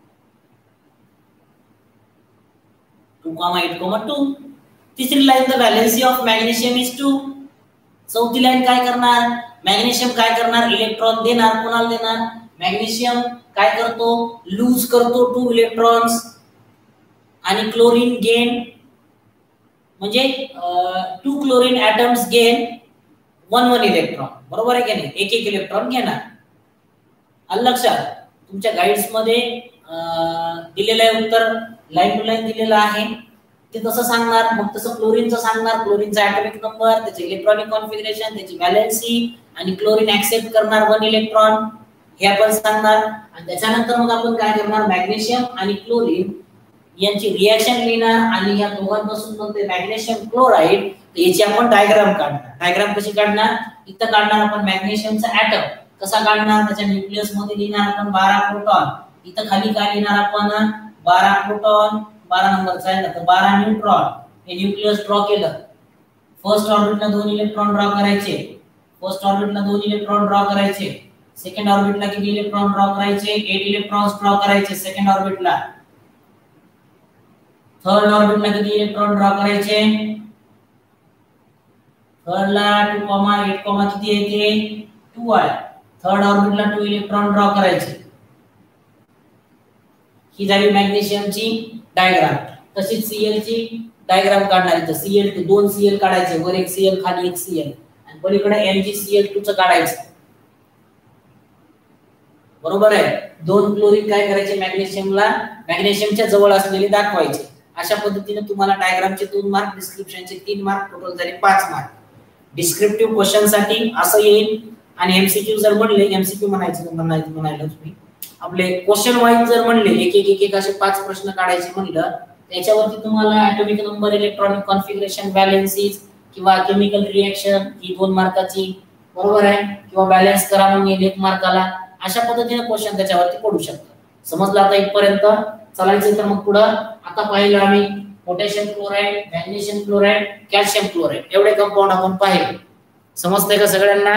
2,8,2. तिसरी line, the valency of magnesium is 2. चौथी लाइन काय करणार? मॅग्नेशियम काय करणार? इलेक्ट्रॉन देणार. कोणाला देणार? मॅग्नेशियम काय करतो? लूज करतो 2 इलेक्ट्रॉन्स. आणि क्लोरीन गेन म्हणजे 2 क्लोरीन ॲटम्स गेन 1 इलेक्ट्रॉन. बरोबर आहे की नाही? एक इलेक्ट्रॉन घेणार. आलं लक्षात? तुमच्या गाईड्स मध्ये दिलेलं आहे उत्तर, लाईन टू लाईन दिलेलं आहे. ते तसं सांगणार. मग तसं क्लोरीनचं सांगणार. क्लोरीनचा ॲटॉमिक नंबर, त्याचे इलेक्ट्रॉनिक कॉन्फिगरेशन, त्याची व्हॅलेन्सी आणि क्लोरीन ऍक्सेप्ट करणार 1 इलेक्ट्रॉन हे आपण सांगणार. आणि त्याच्यानंतर मग आपण काय करणार? मॅग्नेशियम आणि क्लोरीन यांची रिएक्शन लिहिणार आणि या दोघांपासून मग ते मॅग्नेशियम क्लोराइड याची आपण डायग्राम काढणार. डायग्राम कशी काढणार? इथं काढणार आपण मॅग्नेशियमचा ॲटम. कसा काढणार? त्याच्या न्यूक्लियस मध्ये लिहिणार आपण 12 प्रोटॉन. इथं खाली काय लिहिणार आपण? 12 प्रोटॉन, 12 नंबरचा आहे ना, तर 12 न्यूट्रॉन. हे न्यूक्लियस ड्रॉ केलं. फर्स्ट ऑर्बिटला 2 इलेक्ट्रॉन ड्रॉ करायचे. फर्स्ट ऑर्बिटला 2 इलेक्ट्रॉन ड्रॉ करायचे. सेकंड ऑर्बिटला किती इलेक्ट्रॉन ड्रॉ करायचे? 8 इलेक्ट्रॉन्स ड्रॉ करायचे सेकंड ऑर्बिटला. थर्ड ऑर्बिटला किती इलेक्ट्रॉन ड्रॉ करायचे? थर्डला 2, 8, किती येते? 2 आहे. थर्ड ऑर्बिटला 2 इलेक्ट्रॉन ड्रॉ करायचे. ही झाली मॅग्नेशियमची डायग्राम. तशीच Cl ची डायग्राम काढणार आहे. तर Cl2 दोन Cl काढायचे, वर एक Cl खाली एक Cl आणि पलीकडे MgCl2 चं काढायचं. बरोबर आहे. दोन क्लोरीन काय करायचे, मॅग्नेशियमला मॅग्नेशियमच्या जवळ असलेले दाखवायचे. अशा पद्धतीने तुम्हाला डायग्रामचे 2 मार्क, डिस्क्रिप्शनचे 3 मार्क, टोटल झाले 5 मार्क. डिस्क्रिप्टिव्ह क्वेश्चन साठी असं येईल. आणि एमसीक्यू जर म्हणले, एमसीक्यू म्हणायला तुम्ही आपले क्वेश्चन वाईज जर म्हणले एक असे 5 प्रश्न काढायचे म्हणलं, त्याच्यावरती तुम्हाला atomic number, electronic configuration, balances किंवा केमिकल रिएक्शन ही 2 मार्काची, बरोबर आहे, किंवा बॅलन्स करा म्हणून 1 मार्काला, अशा पद्धतीने क्वेश्चन त्याच्यावरती पडू शकतात. समजलं आता इथपर्यंत? चालायचं तर मग पुढे. आता पाहिलं आम्ही potassium chloride, magnesium chloride, calcium chloride एवढे कंपाऊंड आपण पाहिले. समजतंय का सगळ्यांना?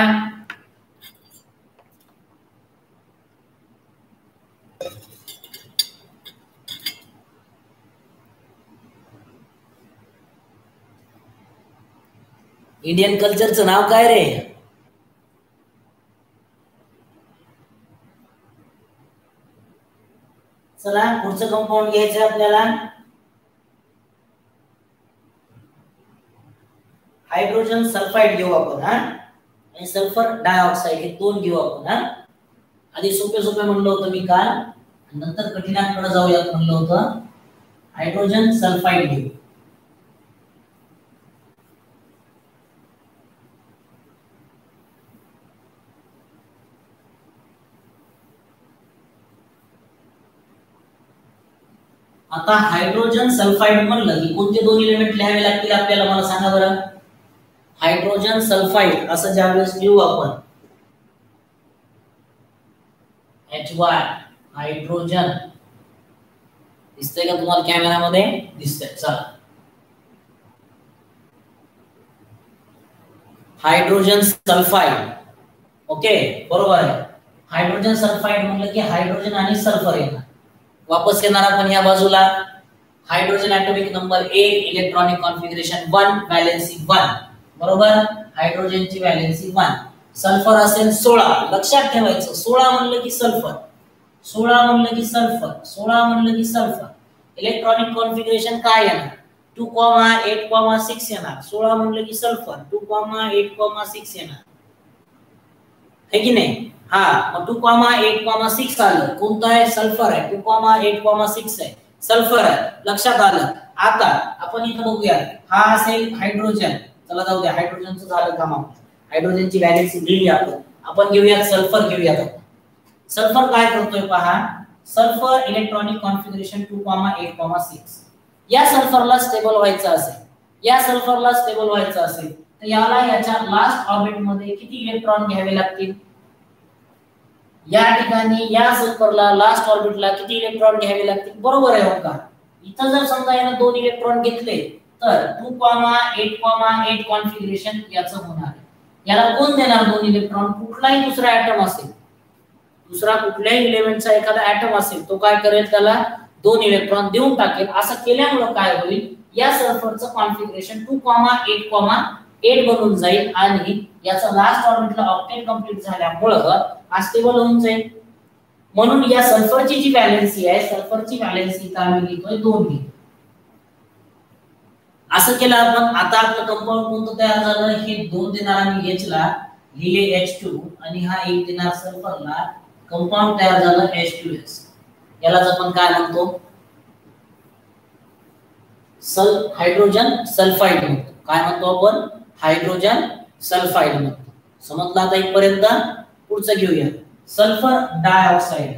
इंडियन कल्चरचं नाव काय रे? चला पुढचं कंपाऊंड घ्यायचं आपल्याला. हायड्रोजन सल्फाइड घेऊ आपण हा, आणि सल्फर डायऑक्साइड हे 2 घेऊ आपण हा. आधी सोपे सोपे म्हणलं होतं मी काल, नंतर कठीणांकडे जाऊयात म्हणलं होतं. हायड्रोजन सल्फाइड घेऊ. आता हायड्रोजन सल्फाइड म्हणलं की कोणते 2 एलिमेंट लिहावे लागतील आपल्याला, मला सांगा बरं. हायड्रोजन सल्फाइड असं ज्यावेळेस लिहू आपण, HY हायड्रोजन, दिसतंय का तुम्हाला कॅमेरामध्ये? दिसतंय. चला, हायड्रोजन सल्फाइड. ओके, बरोबर आहे. हायड्रोजन सल्फाइड म्हणलं की हायड्रोजन आणि सल्फर येणार. वापस येणार आपण या बाजूला. Hydrogen atomic number 1, electronic configuration 1, valency 1. बरोबर, हायड्रोजनची व्हॅलेन्सी 1. सल्फर असेल 16. लक्षात ठेवायचं, 16 म्हणलं की सल्फर, 16 म्हणलं की सल्फर, 16 म्हणलं की सल्फर. इलेक्ट्रॉनिक कॉन्फिगरेशन काय येणार? 2,8,6 येणार. 16 म्हणलं की सल्फर 2,8,6 येणार, है की नाही? हा, मग 2,8,6 आलं. कोणतं आहे? सल्फर आहे. 2,8,6 आहे, सल्फर आहे. लक्षात आलं? आता आपण इथं बघूया. हा असेल हायड्रोजन. चला जाऊ द्या, हायड्रोजनचं झालं काम. हायड्रोजनची व्हॅलेन्सी लिहिली आपण. आपण घेऊयात सल्फर घेऊयात. सल्फर काय करतोय पहा. Sulphur electronic configuration 2,8,6. या सल्फरला स्टेबल व्हायचं असेल, या सल्फरला स्टेबल व्हायचं असेल तर याला याच्या लास्ट ऑर्बिट मध्ये किती इलेक्ट्रॉन घ्यावे लागतील? या ठिकाणी या सल्फरला लास्ट ऑर्बिटला किती इलेक्ट्रॉन घ्यावे लागतील? बरोबर आहे हो का? इथं जर समजा याने 2 इलेक्ट्रॉन घेतले तर 2,8,8 कॉन्फिगरेशन याचं होणार आहे. याला कोण देणार 2 इलेक्ट्रॉन? कुठलाही दुसरा ऍटम असेल, दुसरा कुठल्याही एलिमेंटचा एखादा ऍटम असेल, तो काय करेल? त्याला 2 इलेक्ट्रॉन देऊन टाकेल. असं केल्यामुळे काय होईल? या सल्फरचं कॉन्फिगरेशन 2,8,8 बनून जाईल आणि याचा लास्ट ऑर्बिटला ऑक्टेट कंप्लीट झाल्यामुळे हा स्टेबल होऊन जाईल. म्हणून या सल्फरची जी व्हॅलेन्सी आहे, सल्फरची व्हॅलेन्सी इथं आम्ही लिहितोय 2 लिहितो. असं केलं आपण. आता आपलं कंपाऊंड कोणतं तयार झालं? हे 2 देणार आम्ही H ला, लिहिले H2, आणि हा 1 देणार सल्फरला. कंपाऊंड तयार झालं H2S. यालाच आपण काय म्हणतो? हायड्रोजन सल्फाइड म्हणतो. काय म्हणतो आपण? हायड्रोजन सल्फाइड म्हणतो. समजलं आता इथपर्यंत? पुढचं घेऊया, सल्फर डायऑक्साइड.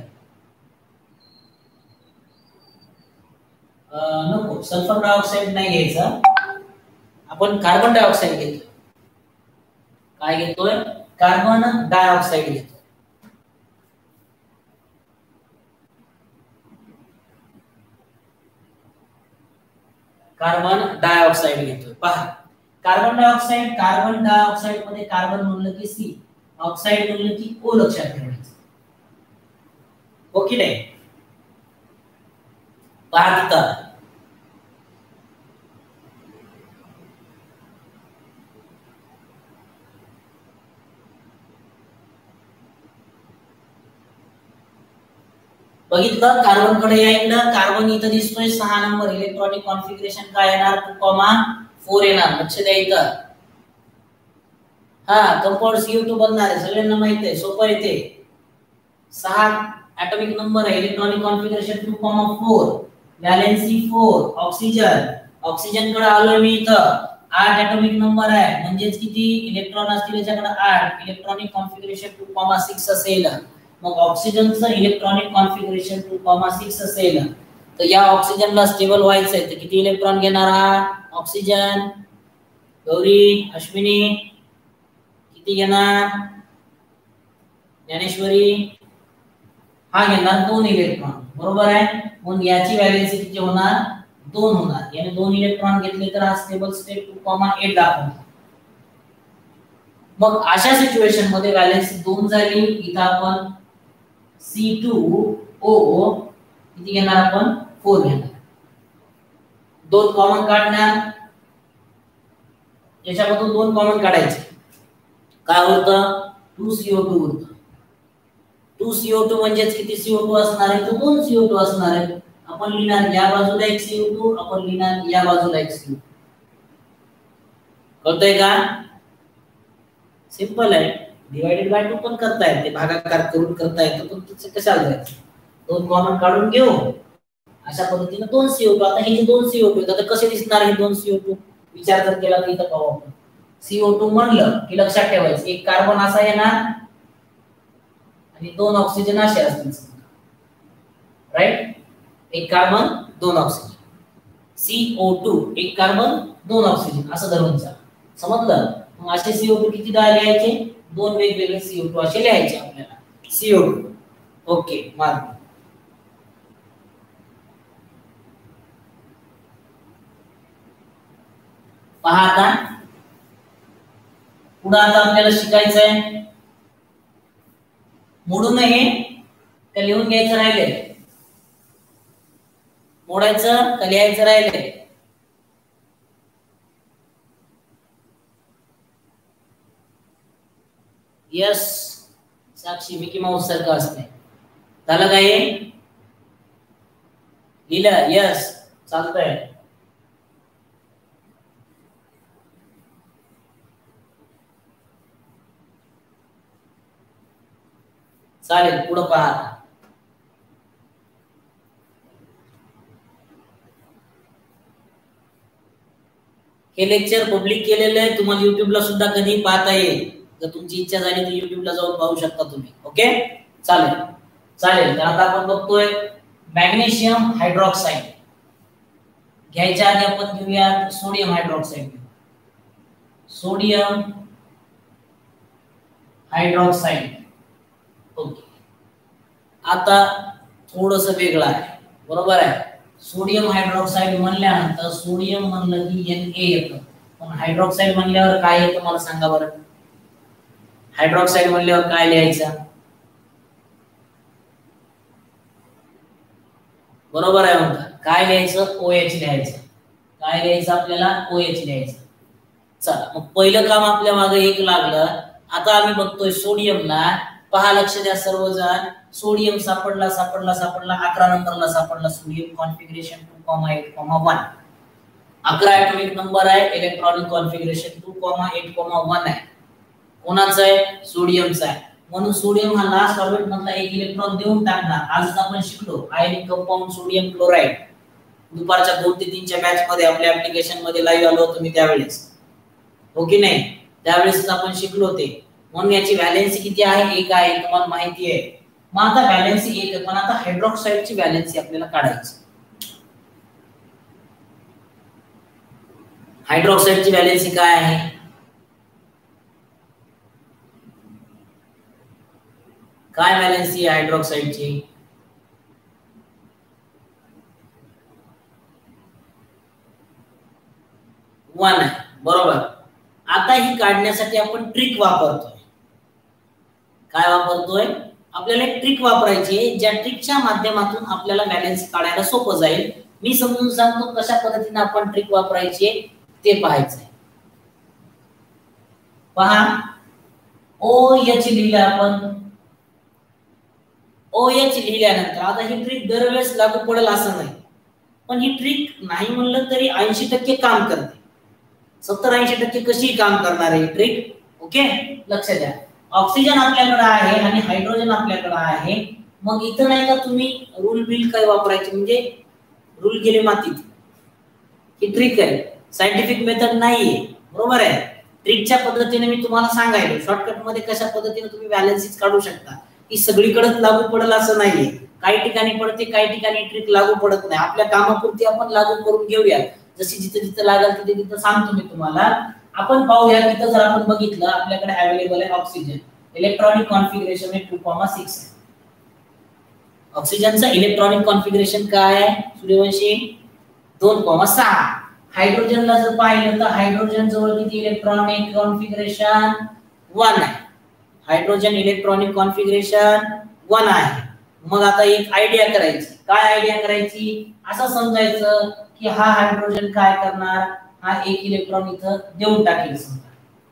नको, सल्फर डायऑक्साइड नाही घ्यायचा आपण, कार्बन डायऑक्साइड घेतो. काय घेतोय? कार्बन डायऑक्साइड घेतो. कार्बन डायऑक्साइड घेतोय. पहा, कार्बन डायऑक्साइड मध्ये कार्बन म्हणलं की C, ऑक्साइड म्हणलं की O. लक्षात ठेवायचं, ओके नाही? पहा तिथं बघितलं कार्बन कडे या इकडं कार्बन इथं दिसतोय 6 नंबर इलेक्ट्रॉनिक कॉन्फिगरेशन काय येणार 2,4 येणार लक्ष द्या इथं हा कंपाऊंड CO2 बनणार आहे सगळ्यांना माहित आहे सोपं आहे ते 6 atomic नंबर आहे इलेक्ट्रॉनिक कॉन्फिगरेशन 2,4 वॅलेन्सी 4 ऑक्सिजन कडे आलोय मी इथं 8 atomic नंबर आहे म्हणजे किती इलेक्ट्रॉन असतील याच्याकडे 8 इलेक्ट्रॉनिक कॉन्फिगरेशन 2,6 असेल मग ऑक्सिजनचं इलेक्ट्रॉनिक कॉन्फिगरेशन 2,6 असेल तर या ऑक्सिजनला स्टेबल व्हायचं आहे तर किती इलेक्ट्रॉन घेणार हा ऑक्सिजन गौरी अश्विनी किती घेणार ज्ञानेश्वरी हा घेणार 2 इलेक्ट्रॉन बरोबर आहे मग याची व्हॅलेन्सी किती होणार 2 होणार याने 2 इलेक्ट्रॉन घेतले तर हा स्टेबल स्टेट 2,8 दाखवणार मग अशा सिच्युएशन मध्ये व्हॅलेन्सी 2 झाली इथं आपण C2O किती घेणार आपण 4 घेणार 2 कॉमन काढणार याच्यामधून 2 कॉमन काढायचे काय होतं 2CO2 होतं 2CO2 म्हणजेच किती CO2 असणार आहे तर 2 CO2 असणार आहे आपण लिहिणार या बाजूला एक CO2 आपण लिहिणार या बाजूला एक CO2 कळतंय का सिंपल आहे डिवाइडेड बाय 2 पण करता येते भागाकार करून करता येतं पण त्याचं कशाला जायचं 2 कॉमन काढून घेऊ अशा पद्धतीने 2 CO2 आता हे जे 2 CO2 आता कसे दिसणार हे 2 CO2 विचार जर केला तर इथं पाहू आपण CO2 म्हणलं की लक्षात ठेवायचं एक कार्बन असा येणार आणि 2 ऑक्सिजन असे असतील राईट एक कार्बन 2 ऑक्सिजन CO2 एक कार्बन 2 ऑक्सिजन असं धरून जा समजलं मग असे CO2 किती लिहायचे 2 वेगवेगळे CO2 असे लिहायचे आपल्याला CO2 ओके मार्क पहा आता पुढे आता आपल्याला शिकायचं आहे मोडू नये का लिहून घ्यायचं राहिले मोडायचं का लिहायचं राहिले यस साक्षी मिकी माऊस सारखं असते झालं काय लिहिलं यस चालतंय चालेल पुढे पहा हे लेक्चर पब्लिक केलेलं आहे तुम्हाला युट्यूबला सुद्धा कधी पाहता येईल जर तुमची इच्छा झाली तर युट्यूबला जाऊन पाहू शकता तुम्ही ओके चालेल चालेल तर आता आपण बघतोय मॅग्नेशियम हायड्रॉक्साइड घ्यायच्या आधी आपण घेऊया sodium hydroxide sodium hydroxide okay आता थोडस वेगळं आहे बरोबर आहे सोडियम हायड्रॉक्साइड म्हणल्यानंतर सोडियम म्हणलं की Na येतं पण हायड्रॉक्साइड म्हणल्यावर काय येतं मला सांगा बरं हायड्रॉक्साइड म्हणल्यावर काय लिहायचं बरोबर आहे म्हणता काय लिहायचं OH लिहायचं काय लिहायचं आपल्याला OH लिहायचं चला मग पहिलं काम आपल्या मागे एक लागलं आता आम्ही बघतोय सोडियमला पहा लक्ष द्या सर्वजण सोडियम सापडला 11 नंबरला सापडला सोडियम कॉन्फिगरेशन 2,8,1 11 atomic नंबर आहे इलेक्ट्रॉनिक कॉन्फिगरेशन 2,8,1 आहे कोणाचा आहे सोडियमचा आहे म्हणून सोडियम हा लास्ट ऑर्बिट मधला एक इलेक्ट्रॉन देऊन टाकणार आजच आपण शिकलो आयनिक कंपाऊंड सोडियम क्लोराइड दुपारच्या 2 ते 3 च्या बॅच मध्ये आपल्या ऍप्लिकेशन मध्ये लाईव्ह आलो होतो मी त्यावेळेस हो की नाही त्यावेळेस आपण शिकलो ते म्हणून याची व्हॅलेन्सी किती आहे 1 आहे तुम्हाला माहिती आहे मग आता व्हॅलेन्सी 1 आहे पण आता हायड्रॉक्साइडची व्हॅलेन्सी आपल्याला काढायची हायड्रॉक्साइडची व्हॅलेन्सी काय आहे काय व्हॅलेन्सी आहे हायड्रॉक्साइडची 1 आहे बरोबर आता ही काढण्यासाठी आपण ट्रिक वापरतोय काय वापरतोय आपल्याला एक ट्रिक वापरायची आहे ज्या ट्रिकच्या माध्यमातून आपल्याला व्हॅलेन्सी काढायला सोपं जाईल मी समजून सांगतो कशा पद्धतीने आपण ट्रिक वापरायची ते पाहायचंय पहा OH लिहिलं आपण OH लिहिल्यानंतर आता ही ट्रिक दरवेळेस लागू पडेल असं नाही, पण ही ट्रिक नाही म्हणलं तरी 80% काम करते. 70-80% कशी काम करणार आहे ट्रिक. ओके, लक्ष द्या. ऑक्सिजन आपल्याकडे आहे आणि हायड्रोजन आपल्याकडे आहे. मग इथं नाही का तुम्ही रूल बिल काय वापरायचे, म्हणजे रूल गेले मातीत. ही ट्रिक आहे, सायंटिफिक मेथड नाहीये, बरोबर आहे. ट्रिकच्या पद्धतीने मी तुम्हाला सांगायलो शॉर्टकट मध्ये कशा पद्धतीने तुम्ही बॅलन्सेस काढू शकता. ही सगळीकडेच लागू पडेल असं नाहीये. काही ठिकाणी पडते, काही ठिकाणी ट्रिक लागू पडत नाही. आपल्या कामापुरती आपण लागू करून घेऊया. जशी जिथे जिथे लागेल तिथे तिथे सांगतो मी तुम्हाला. आपण पाहूया तिथं जर आपण बघितलं आपल्याकडे अवेलेबल आहे ऑक्सिजन. इलेक्ट्रॉनिक कॉन्फिगरेशन आहे 2,6. ऑक्सिजनचं इलेक्ट्रॉनिक कॉन्फिगरेशन काय आहे सूर्यवंशी? 2,6. हायड्रोजनला जर पाहिलं तर हायड्रोजन जवळ किती इलेक्ट्रॉनिक कॉन्फिगरेशन? 1 आहे. हायड्रोजन इलेक्ट्रॉनिक कॉन्फिगरेशन 1 आहे. मग आता एक आयडिया करायची. काय आयडिया करायची? असं समजायचं की हा हायड्रोजन काय करणार, हा एक इलेक्ट्रॉन इथं देऊन टाकेल. समजा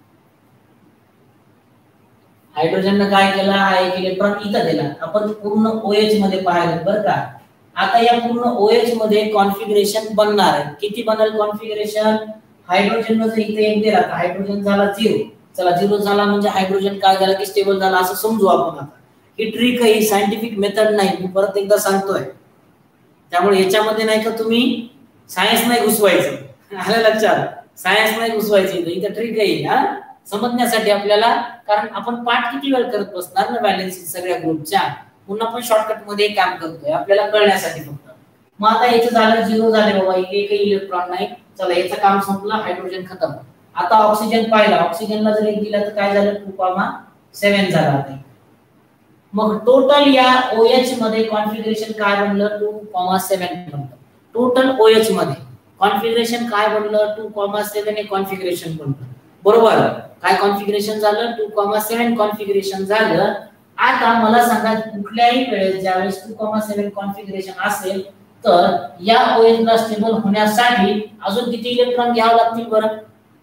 हायड्रोजनने काय केला, हा एक इलेक्ट्रॉन इथं दिला. आपण पूर्ण OH मध्ये पाहिलं बरं का. आता या पूर्ण OH मध्ये कॉन्फिगरेशन बनणार आहे. किती बनेल कॉन्फिगरेशन? हायड्रोजन मध्ये इथे एक दिला तर हायड्रोजन झाला 0. चला 0 झाला म्हणजे हायड्रोजन काय झाला की स्टेबल झाला असं समजू आपण. आता ही ट्रिक आहे, सायंटिफिक मेथड नाही, मी परत एकदा सांगतोय. त्यामुळे याच्यामध्ये नाही का तुम्ही सायन्स नाही घुसवायचं. आलं लक्षात? सायन्स नाही घुसवायची इथं ट्रिक आहे हा समजण्यासाठी आपल्याला. कारण आपण पाठ किती वेळ करत बसणार ना बॅलन्सिंग सगळ्या ग्रुपच्या. पुन्हा आपण शॉर्टकट मध्ये काम करतोय आपल्याला कळण्यासाठी फक्त. मग आता याचं झालं 0 झाले बाबा, एकही इलेक्ट्रॉन नाही. चला याचं काम संपलं, हायड्रोजन खतम. आता ऑक्सिजन पाहिला, ऑक्सिजनला जर एक दिला तर काय झालं 2,7 झाला. मग टोटल या OH मध्ये कॉन्फिगरेशन काय बनलं? 2,7 बनलं. टोटल OH मध्ये कॉन्फिगरेशन काय बनलं? 2,7 हे कॉन्फिगरेशन बनलं. बरोबर. काय कॉन्फिगरेशन झालं? 2,7 कॉन्फिगरेशन झालं. आता मला सांगा कुठल्याही वेळेस ज्यावेळेस 2,7 कॉन्फिगरेशन असेल तर या OH ला स्टेबल होण्यासाठी अजून किती इलेक्ट्रॉन घ्यावे लागतील बरं?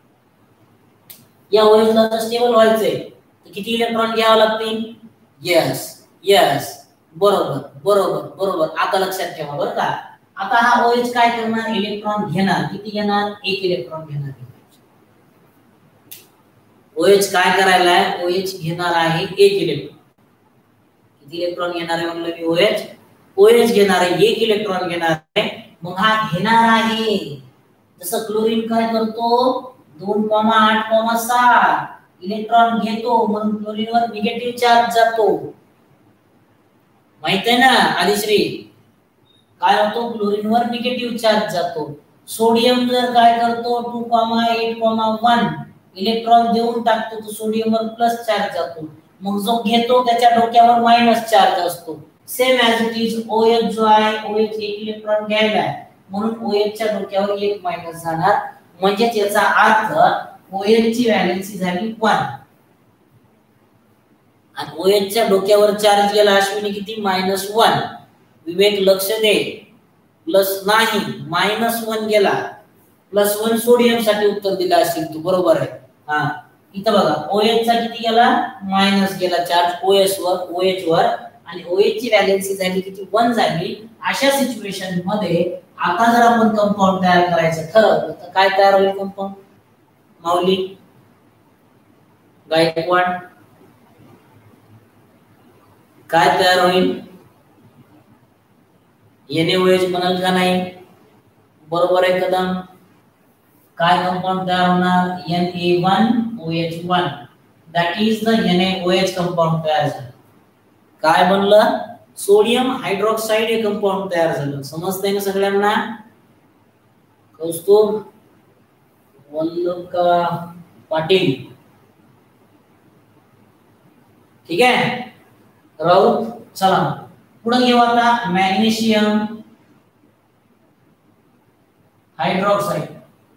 या OH ला स्टेबल व्हायचंय तर किती इलेक्ट्रॉन घ्यावे लागतील? यस यस, बरोबर बरोबर बरोबर. आता लक्षात ठेवा बरं का. आता हा OH काय करणार? इलेक्ट्रॉन घेणार. किती घेणार? 1 इलेक्ट्रॉन घेणार. OH काय करायला आहे? OH घेणार आहे 1 इलेक्ट्रॉन. किती इलेक्ट्रॉन घेणार आहे म्हणलं मी? OH घेणार आहे 1 इलेक्ट्रॉन घेणार आहे. मग हा घेणार आहे जसं क्लोरीन काय करतो 2,8,6 इलेक्ट्रॉन घेतो, म्हणून क्लोरीनवर निगेटिव्ह चार्ज जातो. माहित आहे ना आदिश्री? काय होतो? क्लोरीनवर निगेटिव्ह चार्ज जातो. सोडियम जर काय करतो 2,8,1 इलेक्ट्रॉन देऊन टाकतो तो सोडियमवर प्लस चार्ज जातो. मग जो घेतो त्याच्या डोक्यावर मायनस चार्ज असतो. Same as it is OH जो आहे OH 1 इलेक्ट्रॉन घ्यायला आहे म्हणून OH च्या डोक्यावर 1 मायनस जाणार. म्हणजे याचा अर्थ OH ची व्हॅलेन्सी झाली 1 आणि OH च्या डोक्यावर चार्ज गेला अश्विनी किती? -1. विवेक लक्ष दे, प्लस नाही -1 गेला. +1 सोडियम साठी उत्तर दिलं असेल तू, बरोबर आहे. हा इथं बघा OH चा किती गेला? मायनस गेला चार्ज OH वर आणि OH ची व्हॅलेन्सी झाली किती? 1 झाली. अशा सिच्युएशन मध्ये आता जर आपण कंपाऊंड तयार करायचं ठरवलं तर काय तयार होईल कंपाऊंड? माऊली गायकवाड काय तयार होईल? NaOH बनाल का नाही? बरोबर आहे कदम. काय कंपाऊंड तयार होणार? Na1OH1 that is the NaOH compound तयार झालं. काय बनलं? सोडियम हायड्रॉक्साइड हे कंपाऊंड तयार झालं. समजतंय ना सगळ्यांना? कौस्तुभ वल्लका पाटील ठीक आहे. राऊत चला पुढे घेऊ आता. Magnesium hydroxide,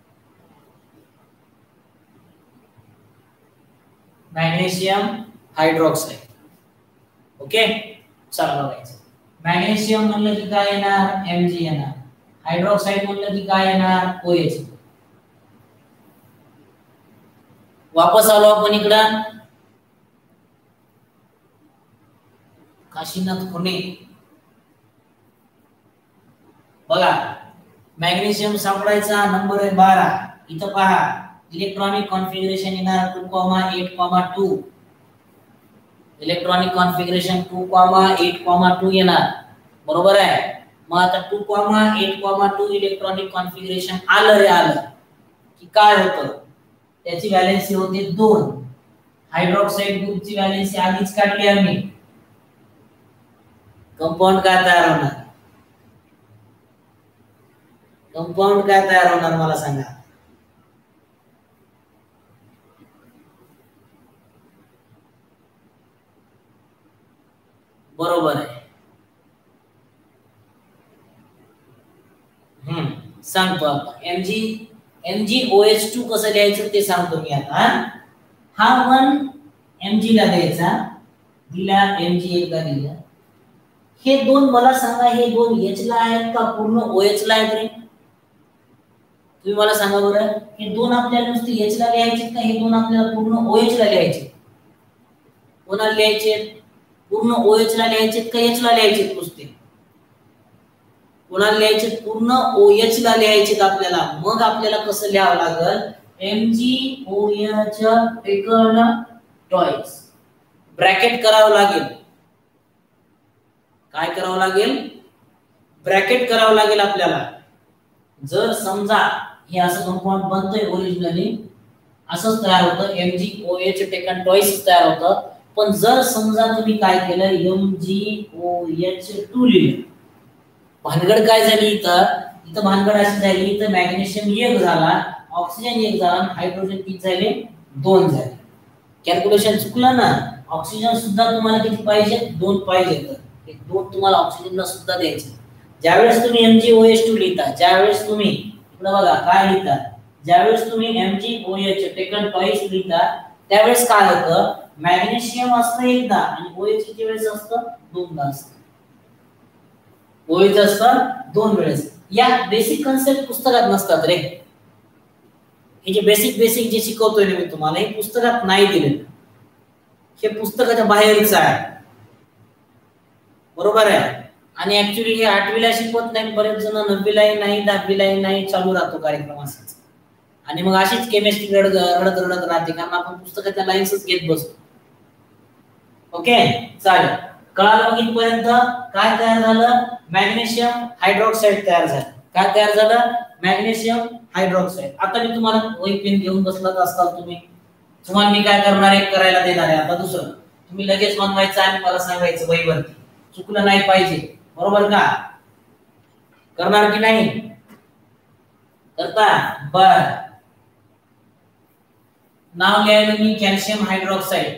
magnesium hydroxide. Okay चला बघायचं. मॅग्नेशियम म्हणलं की काय येणार? Mg येणार. हायड्रॉक्साइड म्हणलं की काय येणार? OH. वापस आलो आपण इकडं. काशीनाथ खुणे बघा मॅग्नेशियम सापडायचा नंबर आहे 12. इथं पहा इलेक्ट्रॉनिक कॉन्फिगरेशन येणार 2,8,2 इलेक्ट्रॉनिक कॉन्फिगरेशन 2,8,2 येणार बरोबर आहे. मग आता 2,8,2 इलेक्ट्रॉनिक कॉन्फिगरेशन आलं रे आलं की काय होतं त्याची व्हॅलेन्सी होते 2. हायड्रॉक्साईड ग्रुपची व्हॅलेन्सी आधीच काढली आम्ही. कंपाऊंड काय तयार होणार कंपाऊंड काय तयार होणार मला सांगा. बरोबर आहे. सांगतो आता MgOH2 कसं लिहायचं ते सांगतो मी आता. हा 1 Mg ला द्यायचा दिला Mg एकदा दिला. हे दोन मला सांगा हे दोन H ला आहेत का पूर्ण OH ला आहेत रे. तुम्ही मला सांगा बरं हे दोन आपल्याला नुसते H ला लिहायचे का हे दोन आपल्याला पूर्ण OH ला लिहायचे. कोणाला लिहायचे पूर्ण OH ला लिहायचे का H ला लिहायचे नुसते. कोणाला लिहायचे पूर्ण OH ला लिहायचे आपल्याला. मग आपल्याला कसं लिहावं लागेल MgOH टेकन टॉइस ब्रॅकेट करावं लागेल. काय करावं लागेल ब्रॅकेट करावं लागेल आपल्याला. जर समजा हे असं कंपाऊंड बनतंय ओरिजिनली असंच तयार होतं MgOH टेकन टॉइस तयार होतं. पण जर समजा तुम्ही काय केलं MgOH2 लिहिलं भानगड काय झाली इथं भानगड अशी झाली इथं मॅग्नेशियम 1 झाला ऑक्सिजन 1 झाला हायड्रोजन किती झाले 2 झाले. कॅल्क्युलेशन चुकलं ना. ऑक्सिजन सुद्धा तुम्हाला किती पाहिजे 2 पाहिजे तर हे 2 तुम्हाला ऑक्सिजनला सुद्धा द्यायचे. ज्यावेळेस तुम्ही MgOH2 लिहिता ज्यावेळेस तुम्ही इकडे बघा काय लिहिता ज्यावेळेस तुम्ही MgOH टेकन टॉइस लिहिता त्यावेळेस काय होतं मॅग्नेशियम असतं एकदा आणि OH किती वेळेस असतं 2दा असतं. OH असतं 2 वेळेस. या बेसिक कन्सेप्ट पुस्तकात नसतात रे. हे जे बेसिक जे शिकवतोय मी तुम्हाला हे पुस्तकात नाही दिले. हे पुस्तकाच्या बाहेरच आहे बरोबर आहे. आणि ऍक्च्युअली हे 8वीला शिकवत नाही बरेच जण 9वीलाही नाही 10वीलाही नाही चालू राहतो कार्यक्रम असाच. आणि मग अशीच केमिस्ट्री रडत राहते कारण आपण पुस्तकाच्या लाईन्सच घेत बसतो. ओके चालेल कळालं. मग इथपर्यंत काय तयार झालं मॅग्नेशियम हायड्रॉक्साईड तयार झालं. काय तयार झालं मॅग्नेशियम हायड्रॉक्साईड. आता मी तुम्हाला वही पेन घेऊन बसलात असताल तुम्हाला मी काय करणार एक करायला देणार आहे. आता दुसरं तुम्ही लगेच बनवायचं आणि मला सांगायचं वहीवरती चुकलं नाही पाहिजे बरोबर का. करणार की नाही करता बर. नाव लिहायला मी calcium hydroxide.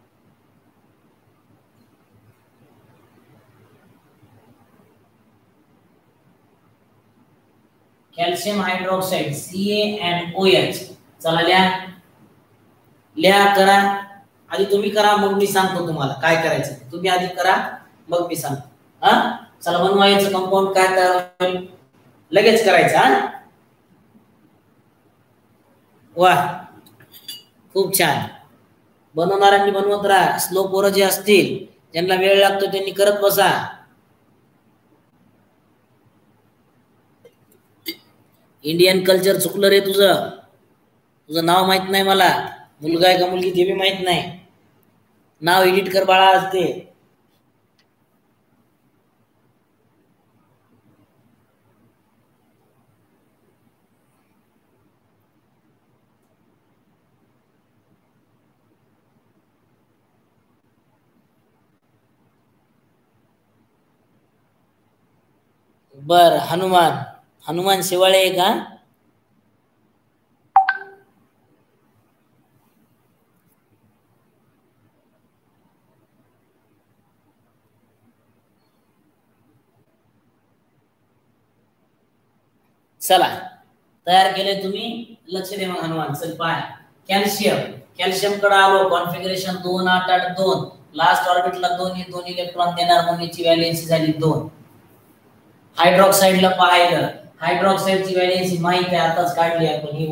Calcium hydroxide CaNOH. चला लिहा करा. आधी तुम्ही करा मग मी सांगतो तुम्हाला काय करायचं. तुम्ही आधी करा मग मी सांगतो. चला बनवायचं कंपाऊंड काय तयार होईल लगेच करायचं. वाह खूप छान. बनवणाऱ्यांनी बनवत राहा. स्लो पोरं जे असतील ज्यांना वेळ लागतो त्यांनी करत बसा. इंडियन कल्चर चुकलं रे तुझं नाव माहित नाही मला. मुलगा आहे का मुलगी ते बी माहित नाही. नाव एडिट कर बाळा असते. बर हनुमान शिवाळे आहे का. चला तयार केले तुम्ही लक्ष दे मग हनुमान. चल पाय कॅल्शियम कडे आलो. कॉन्फिगरेशन 2,8,8,2 लास्ट ऑर्बिटला 2 इलेक्ट्रॉन देणार म्हणून याची व्हॅलेन्सी झाली 2. हायड्रॉक्साईडला पाहिलं हायड्रॉक्साईडची व्हॅलेन्सी माहिती आहे आताच काढली आपण ही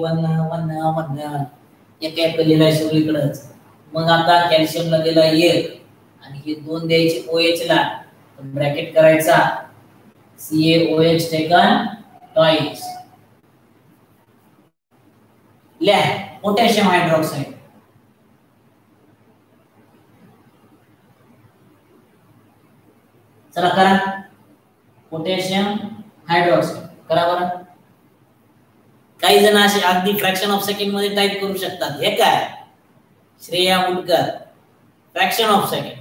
1 एक लिहिलाय सगळीकडेच. मग आता कॅल्शियमला दिला 1 आणि हे 2 द्यायचे OH ला, ब्रॅकेट करायचा CaOH टेकन ट्वाइस. लिहा पोटॅशियम हायड्रॉक्साईड. चला करा पोटॅशियम हायड्रॉक्साईड करा बरं. काही जण असे अगदी फ्रॅक्शन ऑफ सेकंड मध्ये टाइप करू शकतात. हे काय Shreya Mundkar fraction of second.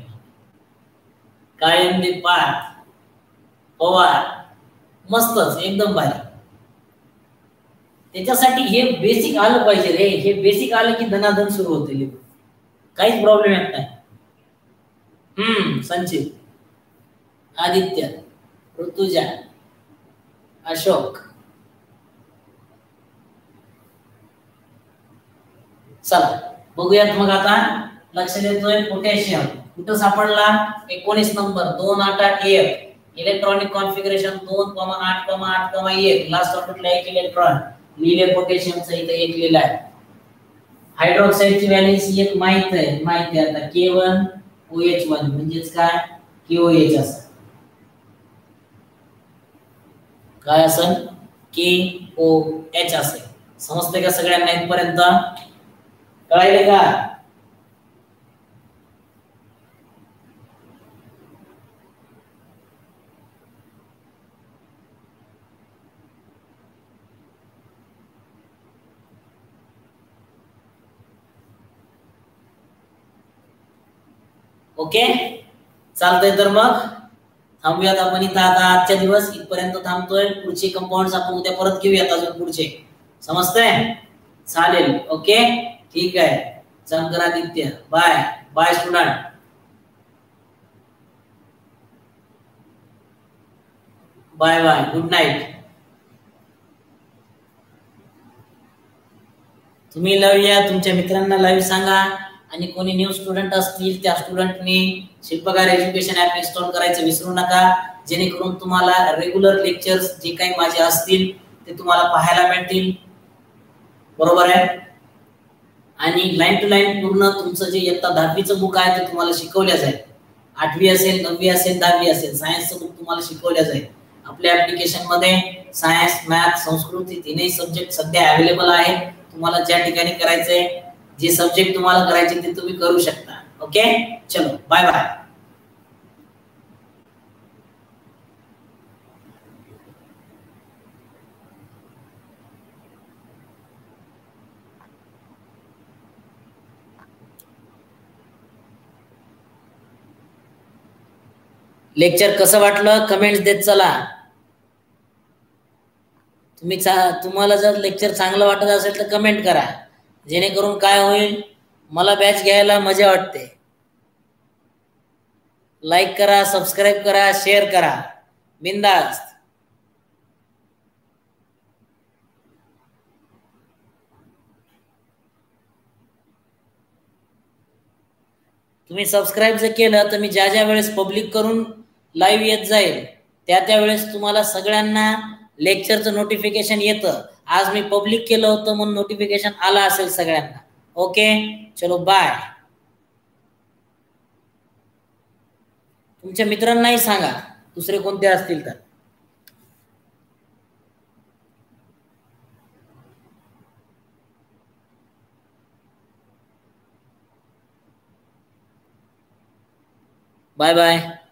कायम पाठ पवार मस्तच एकदम भारी. त्याच्यासाठी हे बेसिक आलं पाहिजे रे. हे बेसिक आलं की धनाधन सुरू होते. काहीच प्रॉब्लेम येत नाही. संचित, आदित्य, ऋतुजा, अशोक. चला बघूयात मग आता. लक्ष देतोय पोटॅशियम कुठं सापडला 19 नंबर 288 इलेक्ट्रॉनिक कॉन्फिगरेशन 2,8,8,1 लास्ट ऑर्बिटला 1 इलेक्ट्रॉन लिहिले. पोटॅशियमचा इथे 1 लिहिला आहे. हायड्रॉक्साईडची व्हॅलेन्सी एक माहित आहे आता K1OH1 म्हणजेच काय KOH असं. काय असेल KOH असेल. समजते का सगळ्यांना इथपर्यंत? कळायले का? ओके चालतंय. तर मग थांबूयात आपण इथं आता. आजच्या दिवस इथपर्यंत थांबतोय. पुढचे कंपाऊंड्स आपण उद्या परत घेऊयात अजून पुढचे. समजतंय? चालेल. ओके ठीक आहे. Shankaraditya bye bye student. Bye bye good night. तुम्ही लाईव्ह या, तुमच्या मित्रांना लाईव्ह सांगा. आणि कोणी न्यू स्टुडंट असतील त्या स्टुडंटनी शिल्पकार एज्युकेशन ऍप इन्स्टॉल करायचं विसरू नका. जेणेकरून तुम्हाला रेग्युलर लेक्चर्स जे काही माझे असतील ते तुम्हाला पाहायला मिळतील. बरोबर आहे. आणि लाईन टू लाईन पूर्ण तुमचं जे इयत्ता 10वीचं बुक आहे ते तुम्हाला शिकवल्या जाईल. 8वी असेल 9वी असेल 10वी असेल सायन्सचं बुक तुम्हाला शिकवल्या जाईल. आपल्या ऍप्लिकेशन मध्ये सायन्स मॅथ संस्कृत तीनही सब्जेक्ट सध्या अवेलेबल आहेत. तुम्हाला ज्या ठिकाणी करायचंय जे सब्जेक्ट तुम्हाला करायचे ते तुम्ही करू शकता. ओके चलो बाय बाय. लेक्चर कसं वाटलं कमेंट्स देत चला. तुम्हाला जर लेक्चर चांगलं वाटत असेल तर कमेंट करा. जेणेकरून काय होईल मला बॅच घ्यायला मजा वाटते. लाईक करा, सबस्क्राईब करा, शेअर करा. बिंदास. तुम्ही सबस्क्राईब जर केलं तर मी ज्या ज्या वेळेस पब्लिक करून लाईव्ह येत जाईल त्या वेळेस तुम्हाला सगळ्यांना लेक्चरचं नोटिफिकेशन येतं. आज मी पब्लिक केलं होतं म्हणून नोटिफिकेशन आलं असेल सगळ्यांना. ओके चलो बाय. तुमच्या मित्रांनाही सांगा दुसरे कोणते असतील तर. Bye bye.